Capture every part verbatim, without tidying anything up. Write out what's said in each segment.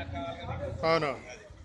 అవును.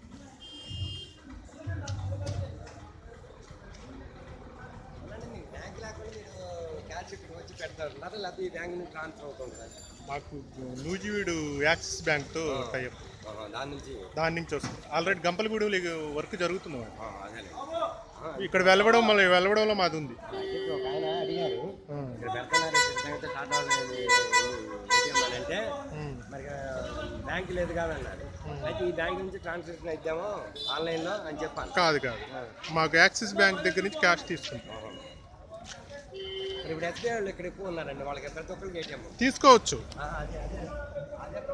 బ్యాంక్ లేకుండా మీరు క్యాష్ ఇక్కడ వచ్చి పెడతారు లేకపోతే ఈ బ్యాంక్ నుంచి ట్రాన్స్ఫర్ అవుతుంది. మాకు నూజివీడు యాక్సిస్ బ్యాంక్తో టైప్, దాని నుంచి దాని నుంచి వస్తుంది. ఆల్రెడీ గంపలగూడెంలో వర్క్ జరుగుతుంది. అదే ఇక్కడ వెలవడం మళ్ళీ వెలవడంలో మాది ఉంది. ఒక ఆయన అడిగారు ఇక్కడ పెడుతున్నారు టాటా అంటే మరి బ్యాంక్ లేదు కాదన్నారు. అయితే ఈ బ్యాంక్ నుంచి ట్రాన్సాక్షన్ ఇద్దాము ఆన్లైన్లో అని చెప్పాను. కాదు కాదు, మాకు యాక్సిస్ బ్యాంక్ దగ్గర నుంచి క్యాష్ తీసుకుంటాం. ఇప్పుడు ఎస్బీఐ వాళ్ళు ఇక్కడ ఎక్కువ ఉన్నారండి, వాళ్ళకి ప్రతి ఒక్కరికి ఏటీఎం తీసుకోవచ్చు. అదే అదే